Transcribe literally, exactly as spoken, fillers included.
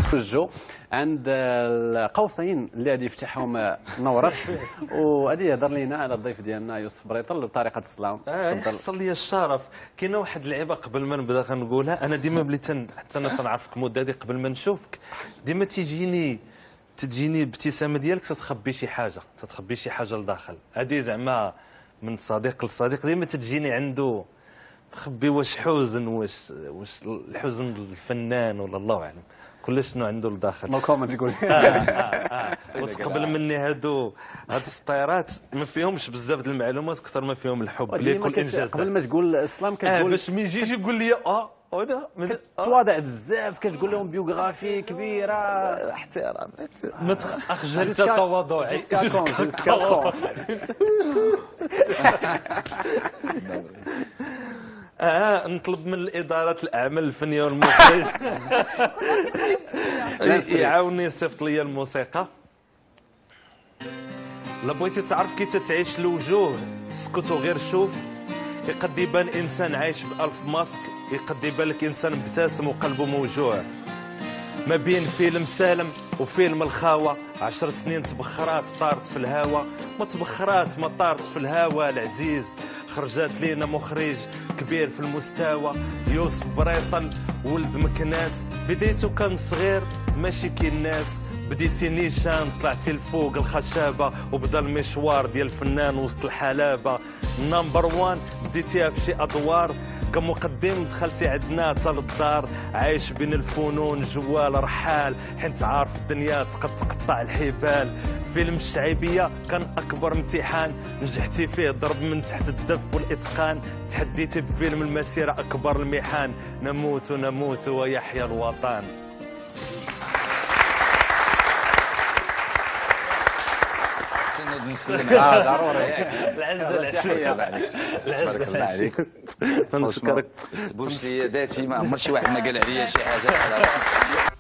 جو عند القوسين اللي غادي يفتحهم نورس، وغادي يهضر لينا على الضيف ديالنا يوسف بريطل بطريقه السلام. اه يحصل لي الشرف. كاينه واحد اللعيبه قبل ما نبدا غنقولها، انا ديما بلي تن حتى انا تنعرفك مده هذه قبل ما نشوفك ديما تيجيني تجيني ابتسامه ديالك تتخبي شي حاجه تتخبي شي حاجه لداخل. هذه زعما من صديق لصديق ديما تجيني عنده مخبي واش حزن واش واش الحزن الفنان ولا الله اعلم كل شنو عنده لداخل. نو كومنت تقول. اه اه اه وتقبل مني هادو هاد السطيرات ما فيهمش بزاف د المعلومات اكثر ما فيهم الحب ليك والانجاز. قبل ما تقول السلام كتقول اه باش ما يجيش يقول لي اه هذا تواضع بزاف، كتقول لهم بيوغرافي كبيره. احترام ما اخجل حتى تواضعي. اه نطلب من الادارات الاعمال الفنيه والمخرج يعاوني يصيفط لي الموسيقى. لا بغيتي تعرف كي تتعيش الوجوه اسكت وغير شوف. يقد يبان انسان عايش بألف ماسك، يقد يبان لك انسان مبتسم وقلبه موجوع. ما بين فيلم سالم وفيلم الخاوه عشر سنين تبخرات طارت في الهوا. ما تبخرات ما طارت في الهوا العزيز. خرجات لينا مخرج كبير في المستوى يوسف بريطل ولد مكناس. بديتو كان صغير ماشي كي الناس، بديتي نيشان طلعتي لفوق الخشابه وبدا المشوار ديال الفنان وسط الحلابه. نمبر وان بديتيها في شي ادوار كمقدم دخلتي عندنا حتى للدار. عايش بين الفنون جوال رحال حيت عارف الدنيا تقد تقطع الحبال. فيلم الشعيبيه كان اكبر امتحان نجحتي فيه ضرب من تحت الدف والاتقان. تحديتي بفيلم المسيره اكبر المحان. نموت نموت ويحيى الوطن. اه ضروري العزه العزه تبارك الله عليك. تنشكرك بوش ذاتي ما عمر شي واحد ما قال عليا شي حاجه.